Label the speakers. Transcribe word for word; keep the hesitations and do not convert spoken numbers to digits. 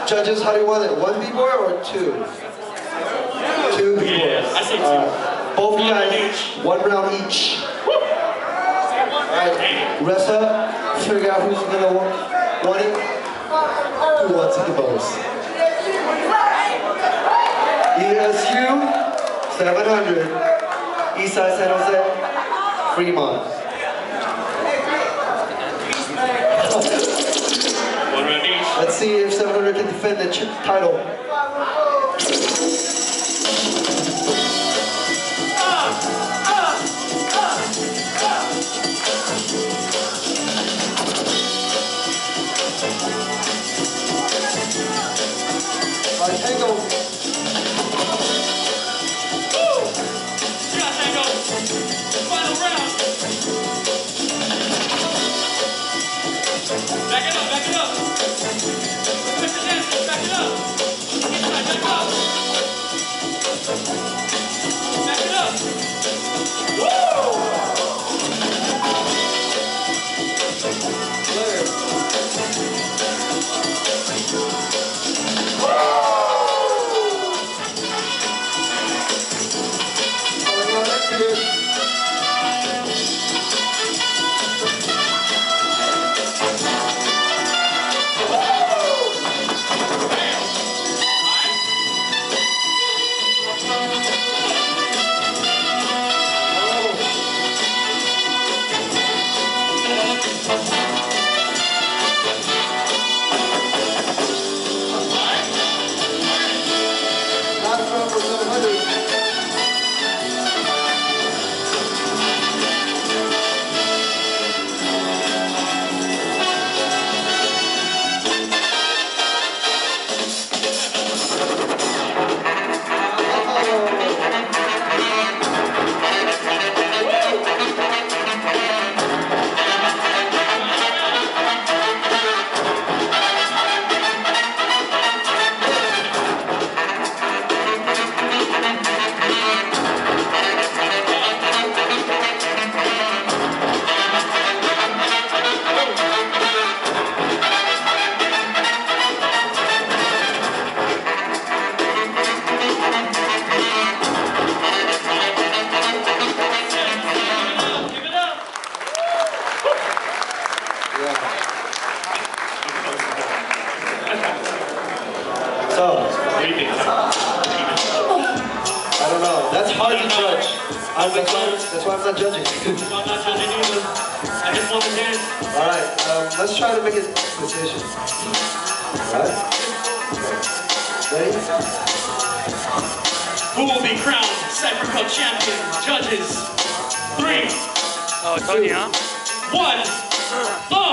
Speaker 1: Judges, how do you want it? One b-boy or two? Two b-boys.
Speaker 2: Yeah, I say two.
Speaker 1: Alright. Both you guys, one round each. Alright, rest up. Figure out who's gonna want, want it. Who wants it the most? E S U, seven hundred. Eastside San Jose, Fremont.
Speaker 2: One round each.
Speaker 1: Let's see if seven hundred can defend the title. All right, Tango.
Speaker 2: Woo! Yeah, Tango. Final round. Back it up, back it up. Push the dance, back it up. Inside, back up. Back it up. Woo!
Speaker 1: So, I don't know. That's hard to judge. I'm, that's, why, that's why I'm not judging.
Speaker 2: I'm not judging either. I just want to dance.
Speaker 1: All right, um, let's try to make a decision. All right. Ready?
Speaker 2: Who will be crowned Cypher Cup champion? Judges. Three.
Speaker 3: Oh, it's on you, huh?
Speaker 2: One. Go.